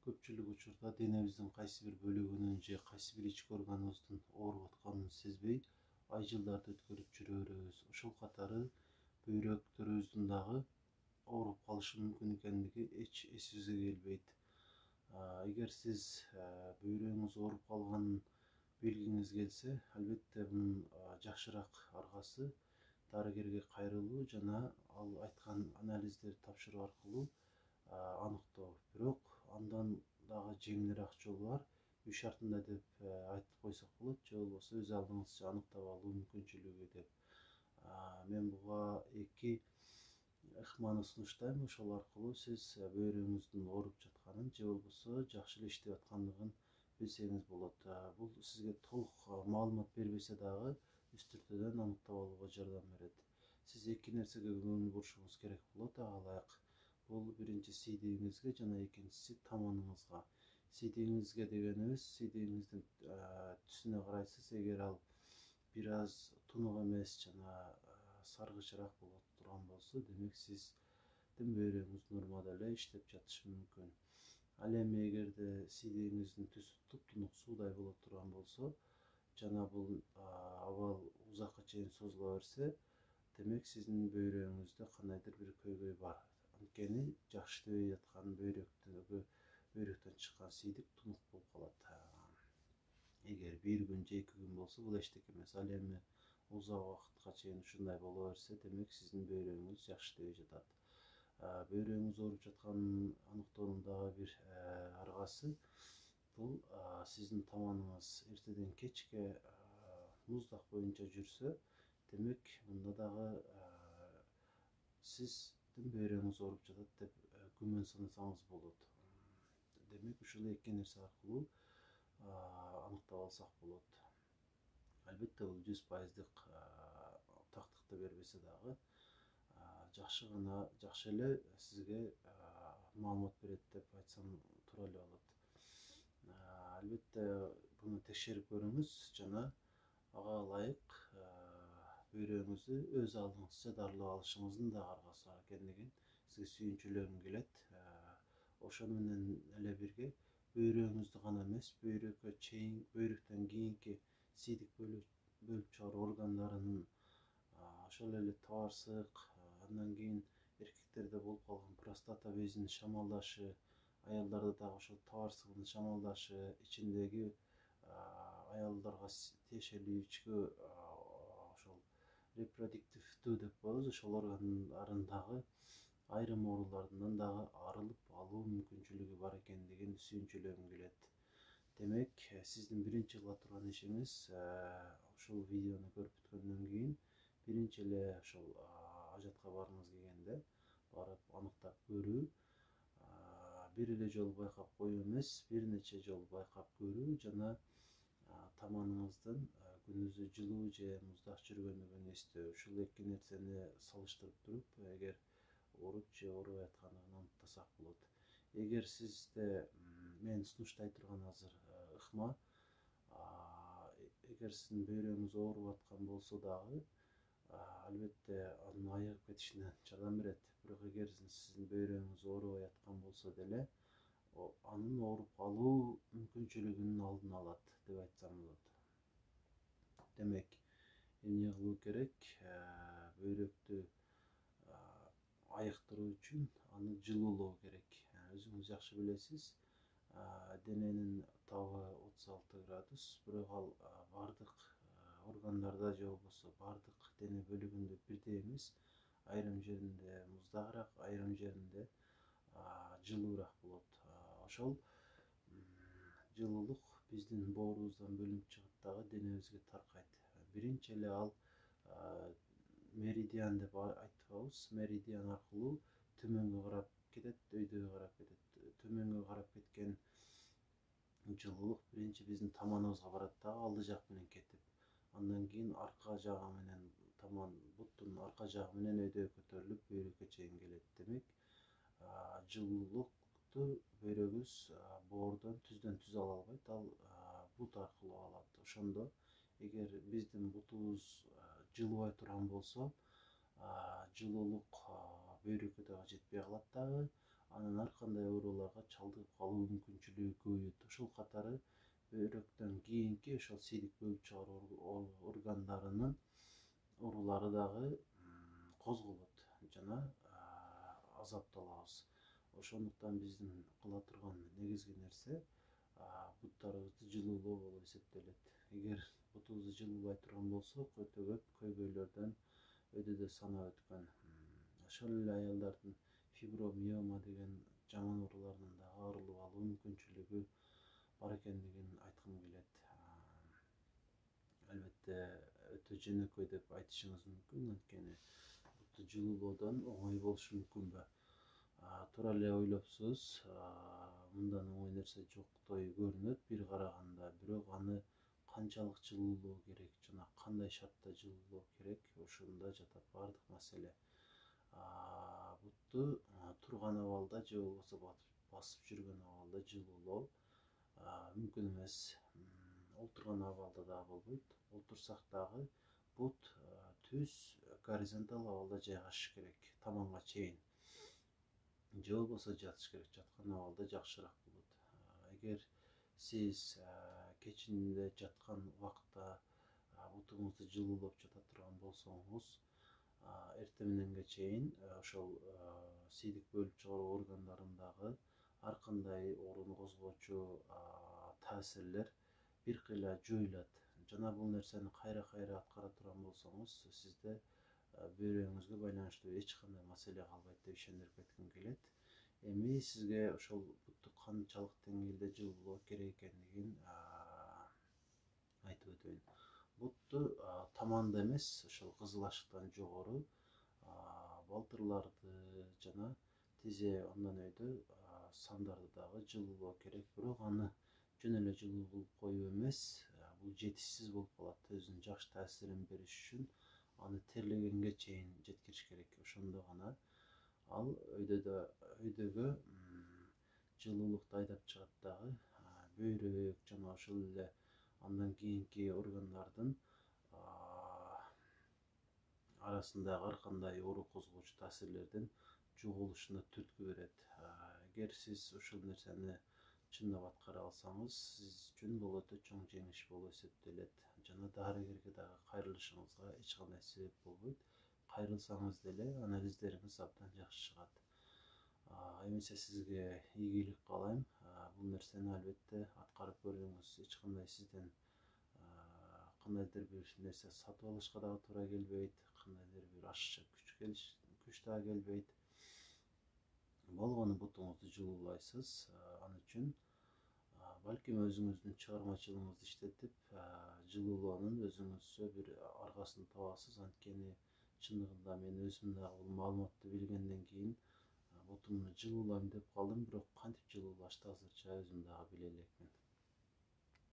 Көпчүлүк учурда денебиздин кайсы бир бөлүгүнүн же кайсы бир ички органыбыздын ооруп атканын сезбей ай жылдарды өткөрүп жүрөбүз. Ошол катары бөйрөктөрүбүздүн дагы ооруп калышы мүмкүн экендиги эч эсибизге келбейт. Эгер сиз бөйрөгүңүз ооруп калганын билгиңиз келсе, албетте мунун жакшыраак аргасы дарыгерге кайрылуу жана ал айткан анализдерди тапшыруу аркылуу аныктоо. Бирок андан дагы жеңилирээк жол бар. Үй шартында деп айтып койсок болот, же болбосо өз алдыңызча аныктап алуу мүмкүнчүлүгү деп. Мен буга эки ыкманы сунуштайм. Ошол аркылуу сиз бөйрөгүңүздүн ооруп жатканын же болбосо жакшы эле иштеп аткандыгын билсеңиз болот. Бул сизге толук маалымат бербесе дагы үстүртөдөн аныктап алууга жардам берет. Сиз эки нерсеге көңүл бурушуңуз керек болот ага ылайык. Бул биринчи сийдигиңизге жана экинчиси таманыңызга. Сийдигиңизге дегенибиз, сийдигиңиздин түсүнө карайсыз. Эгер ал бир аз тунук эмес жана саргычыраак боло турган болсо, демек сиздин бөйрөгүңүз нормада эле иштеп жатышы мүмкүн. Ал эми эгерде сийдигиңиздин түсү туп-тунук суудай боло турган болсо жана бул абал узакка чейин созула берсе, демек сиздин бөйрөгүңүздө кандайдыр бир көйгөй бар. Анткени жакшы иштебей жаткан бөйрөктөн чыккан сийдик тунук болуп калат. Эгер бир күн же эки күн болсо, бул эчтеке эмес. Ал эми узак убакытка чейин ушундай боло берсе, демек сиздин бөйрөгүңүз жакшы иштебей жатат. Бөйрөгүңүз ооруп жатканын аныктоонун дагы бир аргасы бул сиздин таманыңыз эртеден кечке муздак боюнча жүрсө, демек мында дагы сиздин бөйрөгүңүз ооруп жатат деп күмөн санасаңыз болот. Демек ушул эки нерсе аркылуу аныктап алсак болот. Албетте бул 100%дык тактыкты бербесе дагы жакшы эле сизге маалымат берет деп айтсам туура эле болот. Албетте буну текшерип көрүңүз жана ага ылайык бөйрөгүңүздү өз алдыңызча дарылап алышыңыздын да аргасы бар экендигин сизге сүйүнчүлөгүм келет. Ошону менен эле бирге бөйрөгүңүздү гана эмес, бөйрөктөн кийинки сийдик бөлүп чыгаруу органдарынын, ошол эле табарсык, андан кийин эркектерде болуп калган простата безинин шамалдашы, аялдарда дагы ошол табарсыгынын шамалдашы, ичиндеги аялдарга тиешелүү ички ошол репродуктивдүү деп коебуз, ошол органдарындагы айрым оорулардан дагы арылып алуу мүмкүнчүлүгү бар экендигин сүйүнчүлөгүм келет. Демек, сиздин биринчи кыла турган ишиңиз ушул видеону көрүп бүткөндөн кийин биринчи эле ошол ажатка баргыңыз келгенде барып аныктап көрүү, бир эле жолу байкап коюу эмес, бир нече жолу байкап көрүү жана таманыңыздын күнүзү жылуу же муздак жүргөндүгүн эстөө. Ушул эки нерсени салыштырып туруп, эгер ооруп же оорубай аткандыгын аныктасак болот. Эгер сизде мен сунуштай турган азыр ыкма, эгер сиздин бөйрөгүңүз ооруп аткан болсо дагы, албетте анын айыгып кетишине жардам берет. Бирок эгер сиздин бөйрөгүңүз оорубай аткан болсо деле, анын ооруп калуу мүмкүнчүлүгүнүн алдын алат деп айтсам болот. Демек, эмне кылуу керек? Бөйрөктү айыктыруу үчүн аны жылуулоо керек. Өзүңүз жакшы билесиз, дененин табы 36 градус, бирок ал бардык органдарда же болбосо бардык дене бөлүгүндө бирдей эмес. Айрым жеринде муздагыраак, айрым жеринде жылуураак болот. Ошол жылуулук биздин боорубуздан бөлүнүп чыгып дагы денебизге таркайт. Биринчи эле ал меридиан деп айтабыз. Меридиан аркылуу төмөнгө карап кетет, өйдөгө карап кетет. Төмөнгө карап кеткен жылуулук биринчи биздин таманыбызга барат дагы алды жак менен кетип, андан кийин арка жагы менен буттун арка жагы менен өйдөгө көтөрүлүп бөйрөккө чейин келет. Демек, жылуулукту бөйрөгүбүз боордон түздөн түз ала албайт, ал бут аркылуу алат. Ошондо эгер биздин бутубуз жылыбай турган болсо, жылуулук бөйрөккө дагы жетпей калат дагы. анан ар кандай ооруларга чалдыгып калуу мүмкүнчүлүгү көбөйөт. Ошол катары бөйрөктөн кийинки ошол сийдик бөлүп чыгаруу органдарынын оорулары дагы козголот жана азапталабыз. Ошондуктан биздин кыла турган негизги нерсе буттарыбызды жылуулоо болуп эсептелет. Эгер бутубузду жылуулай турган болсок, өтө көп көйгөйлөрдөн өйдөдө санап өткөн. Ошол эле аялдардын фибромиома деген жаман ооруларынан дагы арылып алуу мүмкүнчүлүгү бар экендигин айткым келет. Албетте өтө жөнөкөй деп айтышыңыз мүмкүн, анткени бутtu жылуулоодон оңой болушу мүмкүнбү? Туура эле ойлопсуз, мындан оңой нерсе жоктой көрүнөт бир караганда, бирок аны канчалык жылуулоо керек жана кандай шартта жылуулоо керек, ошондо жатат баардык маселе. Бутту турган абалда же болбосо басып жүргөн абалда жылуулоо мүмкүн эмес. Олтурган абалда дагы болбойт. Олтурсак дагы бут түз горизонталь абалда жайгашыш керек, таманга чейин. Же болбосо жатыш керек, жаткан абалда жакшыраак болот. Эгер сиз кечинде жаткан убакта бутуңузду жылуулоп жата турган болсоңуз, эртең мененге чейин ошол сийдик бөлүп чыгаруу органдарындагы ар кандай ооруну козгоочу таасирлер бир кыйла жоюлат. Жана бул нерсени кайра кайра аткара турган болсоңуз, сизде бөйрөгүңүзгө байланыштуу эч кандай маселе калбайт деп ишендирип кетким келет. Эми сизге ошол бутту канчалык деңгээлде жылуулоо керек экендигин айтып өтөйүн. Бутту таманда эмес, ошол кызыл ашыктан жогору балтырларды жана тизе андан өйдө сандарды дагы жылуулоо керек. Бирок аны жөн эле жылуу кылып коюу эмес, бул жетишсиз болуп калат. Өзүнүн жакшы таасирин бериш үчүн аны терлегенге чейин жеткириш керек. Ошондо гана ал өйдөгө жылуулукту айдап чыгат дагы бөйрөк жана ошол эле андан кийинки органдардын арасындагы ар кандай оору козгоочу таасирлердин жоголушуна түрткү берет. Эгер сиз ушул нерсени чындап аткара алсаңыз, сиз үчүн бул өтө чоң жеңиш болуп эсептелет. Жана дарыгерге дагы кайрылышыңызга эч кандай себеп болбойт. Кайрылсаңыз деле анализдериңиз абдан жакшы чыгат. Эмесе сизге ийгилик каалайм. Бул нерсени албетте аткарып көрүңүз. Эч кандай сизден кандайдыр бир нерсе сатып алышка дагы туура келбейт, кандайдыр бир ашыкча күч дагы келбейт. Болгону бутуңузду жылуулайсыз. Ал үчүн балким өзүңүздүн чыгармачылыгыңызды иштетип, жылуулоонун өзүңүзчө бир аргасын табасыз. Анткени чындыгында мен өзүм дагы бул маалыматты билгенден кийин бутумду жылуулайм деп калдым, бирок кантип жылуулашты азырча өзүм дагы биле элекмин.